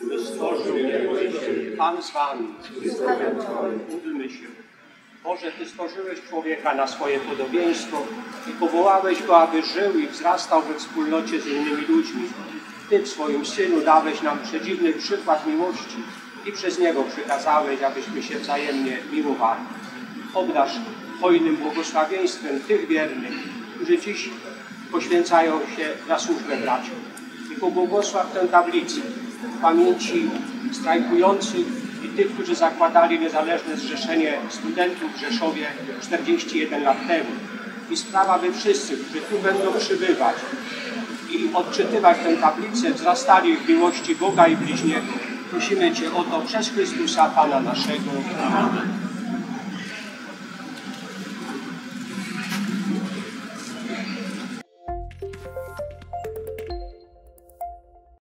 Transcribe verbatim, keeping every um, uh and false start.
stworzył niebo i ziemię. Pan z wami. Módlmy się. Boże, Ty stworzyłeś człowieka na swoje podobieństwo i powołałeś go, aby żył i wzrastał we wspólnocie z innymi ludźmi. Ty w swoim Synu dałeś nam przedziwny przykład miłości i przez Niego przykazałeś, abyśmy się wzajemnie miłowali. Obdarz hojnym błogosławieństwem tych wiernych, którzy dziś poświęcają się na służbę braciom. I pobłogosław tę tablicę w pamięci strajkujących i tych, którzy zakładali niezależne zrzeszenie studentów w Rzeszowie czterdzieści jeden lat temu. I sprawa, aby wszyscy, którzy tu będą przybywać i odczytywać tę tablicę, wzrastali w miłości Boga i bliźniego. Prosimy Cię o to przez Chrystusa Pana naszego. Amen.